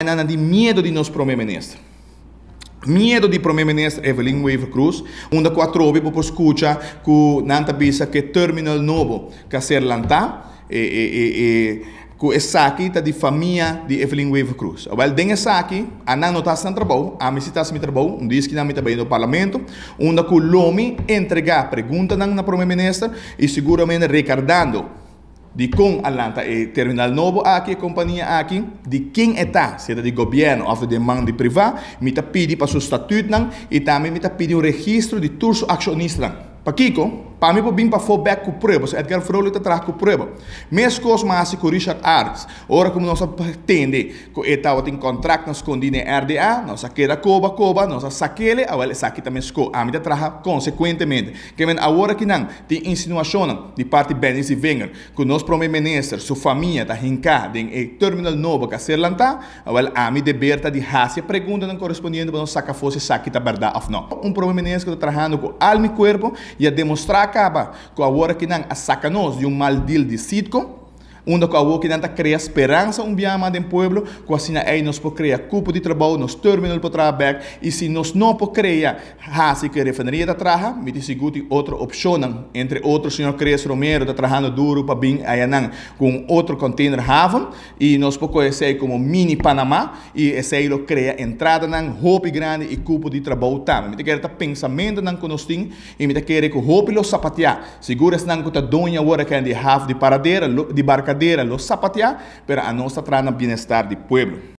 Nada de medo de nosso primeiro-ministro. Medo de primeiro-ministro Evelyn Weaver Cruz, onde quatro horas por escuta que nanta bisa que terminal novo que ser lanta que essa aqui tá de família de Evelyn Weaver Cruz. Well, den essa aqui, a não está sem trabalho, a mim está sem trabalho, diz que não me trabalha no parlamento, onde que o Lomi entregar pergunta na primeiro-ministro e seguramente recordando de com Atlanta e terminal novo aqui, companhia aqui, de quem está, seja de governo ou de demanda privada, me tá pedi para seu estatuto e também me tá pedi um registro de todos os acionistas. Para Kiko, para mim, para fallback com provas, Edgar Frollo está traz com prova. Mesmo coisa mais com Richard Arts, ora como nós pretende que etapa tem contrato nós com RDA, nós queda coba, nós saquele, agora saque também sco, a mim traga consequentemente. Que men agora que não tem insinuação de parte Benis e Wenger, que nosso primeiro-ministro, sua família está hincada em terminal novo que ser lançar, agora a mim deberta de hacer pergunta não correspondente para nós sacar fosse saque da verdade ou não. Primeiro-ministro que está trabalhando com alma e corpo e a demonstrar acaba com a hora que não saca-nos de mal deal de sitco, onde com a hora que não cria esperança biama do povo, com assim aí nós podemos criar cupo de trabalho, nos terminal para trabalhar, e se nós não podemos criar assim que a refineria está trabalhando, me diz que outra opção, entre outros, o senhor Cres Romero está trabalhando duro para vir aí com outro container haven, e nós podemos ser como mini Panamá, e esse aí cria entrada na roupa grande e cupo de trabalho também. Me quer pensamento não conosco e me quer que roupa lo sapatear, segura se não que a dona agora que é de half de paradeira, de barca los zapatear, pero a nossa trana bienestar do pueblo.